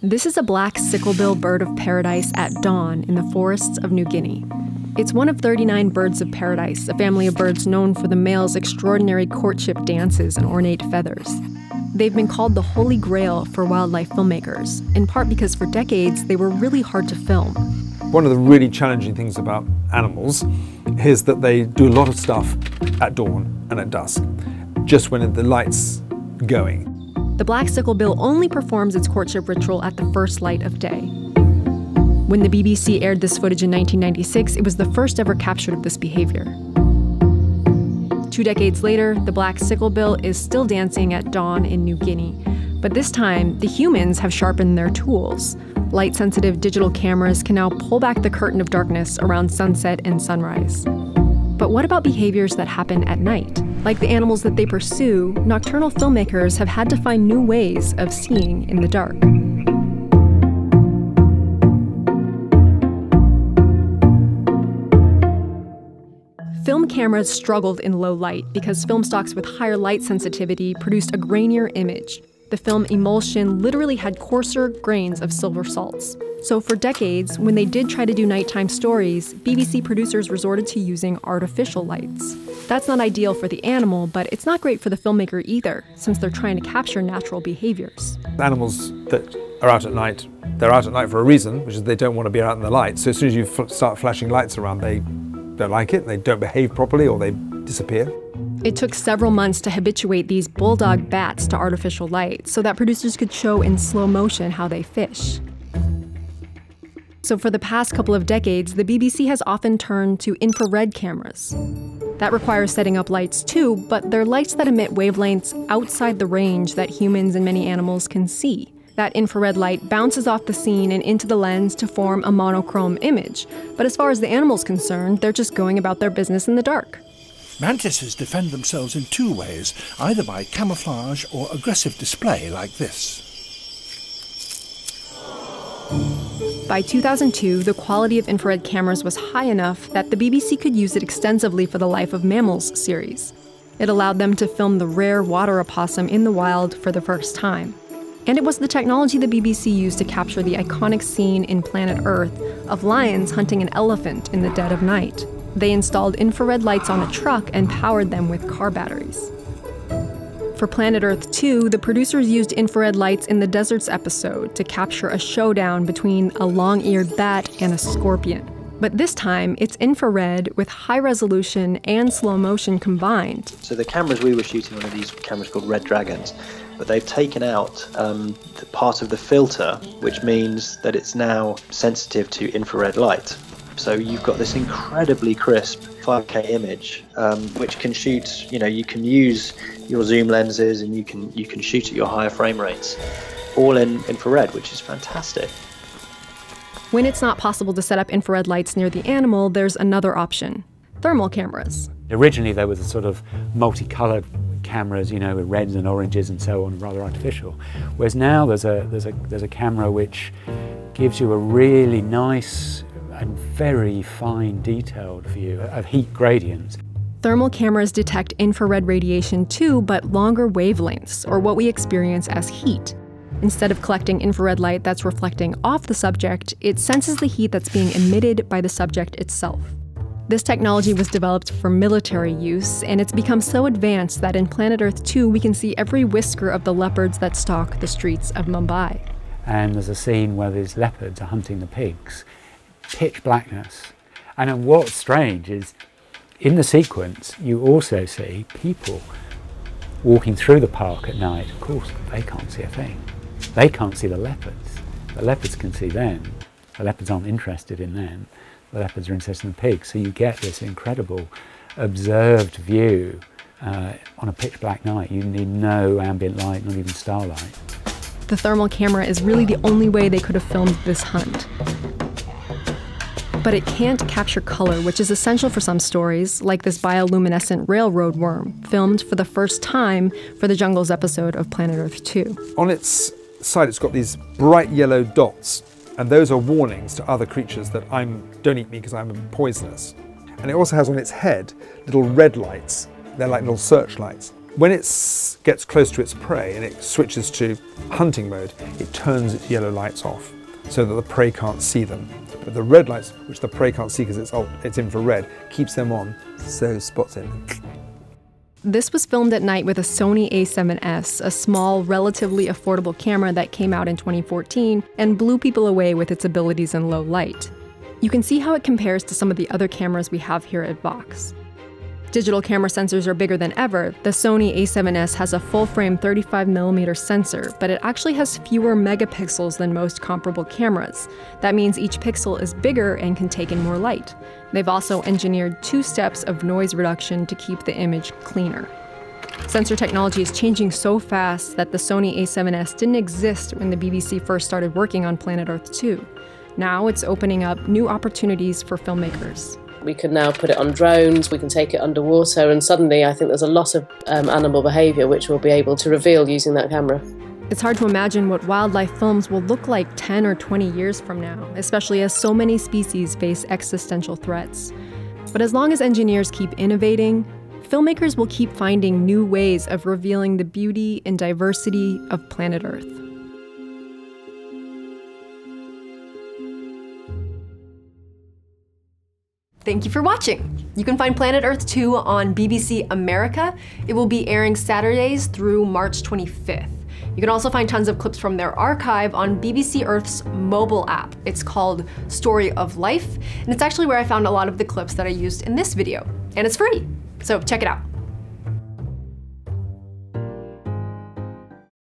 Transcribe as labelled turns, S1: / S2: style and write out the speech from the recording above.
S1: This is a black sicklebill bird of paradise at dawn in the forests of New Guinea. It's one of 39 birds of paradise, a family of birds known for the male's extraordinary courtship dances and ornate feathers. They've been called the holy grail for wildlife filmmakers, in part because for decades they were really hard to film.
S2: One of the really challenging things about animals is that they do a lot of stuff at dawn and at dusk, just when the light's going.
S1: The black sicklebill only performs its courtship ritual at the first light of day. When the BBC aired this footage in 1996, it was the first ever capture of this behavior. 2 decades later, the black sicklebill is still dancing at dawn in New Guinea. But this time, the humans have sharpened their tools. Light-sensitive digital cameras can now pull back the curtain of darkness around sunset and sunrise. But what about behaviors that happen at night? Like the animals that they pursue, nocturnal filmmakers have had to find new ways of seeing in the dark. Film cameras struggled in low light because film stocks with higher light sensitivity produced a grainier image. The film emulsion literally had coarser grains of silver salts. So for decades, when they did try to do nighttime stories, BBC producers resorted to using artificial lights. That's not ideal for the animal, but it's not great for the filmmaker either, since they're trying to capture natural behaviors.
S2: Animals that are out at night, they're out at night for a reason, which is they don't want to be out in the light. So as soon as you start flashing lights around, they don't like it, they don't behave properly, or they disappear.
S1: It took several months to habituate these bulldog bats to artificial light so that producers could show in slow motion how they fish. So for the past couple of decades, the BBC has often turned to infrared cameras. That requires setting up lights too, but they're lights that emit wavelengths outside the range that humans and many animals can see. That infrared light bounces off the scene and into the lens to form a monochrome image. But as far as the animal's concerned, they're just going about their business in the dark.
S3: Mantises defend themselves in 2 ways, either by camouflage or aggressive display like this.
S1: By 2002, the quality of infrared cameras was high enough that the BBC could use it extensively for the Life of Mammals series. It allowed them to film the rare water opossum in the wild for the first time. And it was the technology the BBC used to capture the iconic scene in Planet Earth of lions hunting an elephant in the dead of night. They installed infrared lights on a truck and powered them with car batteries. For Planet Earth 2, the producers used infrared lights in the Deserts episode to capture a showdown between a long-eared bat and a scorpion. But this time, it's infrared with high resolution and slow motion combined.
S4: So the cameras we were shooting on are these cameras called Red Dragons, but they've taken out the part of the filter, which means that it's now sensitive to infrared light. So you've got this incredibly crisp 5K image, which can shoot, you can use your zoom lenses and you can shoot at your higher frame rates, all in infrared, which is fantastic.
S1: When it's not possible to set up infrared lights near the animal, there's another option: thermal cameras.
S5: Originally there was a sort of multicolored cameras, with reds and oranges and so on, rather artificial. Whereas now there's a camera which gives you a really nice and very fine detailed view of heat gradients.
S1: Thermal cameras detect infrared radiation too, but longer wavelengths, or what we experience as heat. Instead of collecting infrared light that's reflecting off the subject, it senses the heat that's being emitted by the subject itself. This technology was developed for military use, and it's become so advanced that in Planet Earth 2 we can see every whisker of the leopards that stalk the streets of Mumbai.
S5: And there's a scene where these leopards are hunting the pigs. Pitch blackness. And then what's strange is, in the sequence, you also see people walking through the park at night. Of course, they can't see a thing. They can't see the leopards. The leopards can see them. The leopards aren't interested in them. The leopards are interested in the pigs. So you get this incredible observed view on a pitch black night. You need no ambient light, not even starlight.
S1: The thermal camera is really the only way they could have filmed this hunt. But it can't capture color, which is essential for some stories, like this bioluminescent railroad worm, filmed for the first time for the Jungles episode of Planet Earth 2.
S2: On its side, it's got these bright yellow dots, and those are warnings to other creatures that don't eat me because I'm poisonous. And it also has on its head little red lights. They're like little searchlights. When it gets close to its prey and it switches to hunting mode, it turns its yellow lights off so that the prey can't see them. But the red lights, which the prey can't see because it's infrared, keeps them on, so spots in.
S1: This was filmed at night with a Sony A7S, a small, relatively affordable camera that came out in 2014 and blew people away with its abilities in low light. You can see how it compares to some of the other cameras we have here at Vox. Digital camera sensors are bigger than ever. The Sony A7S has a full-frame 35mm sensor, but it actually has fewer megapixels than most comparable cameras. That means each pixel is bigger and can take in more light. They've also engineered 2 steps of noise reduction to keep the image cleaner. Sensor technology is changing so fast that the Sony A7S didn't exist when the BBC first started working on Planet Earth 2. Now it's opening up new opportunities for filmmakers.
S6: We can now put it on drones, we can take it underwater, and suddenly I think there's a lot of animal behaviour which we'll be able to reveal using that camera.
S1: It's hard to imagine what wildlife films will look like 10 or 20 years from now, especially as so many species face existential threats. But as long as engineers keep innovating, filmmakers will keep finding new ways of revealing the beauty and diversity of planet Earth. Thank you for watching. You can find Planet Earth 2 on BBC America. It will be airing Saturdays through March 25th. You can also find tons of clips from their archive on BBC Earth's mobile app. It's called Story of Life, and it's actually where I found a lot of the clips that I used in this video. And it's free, so check it out.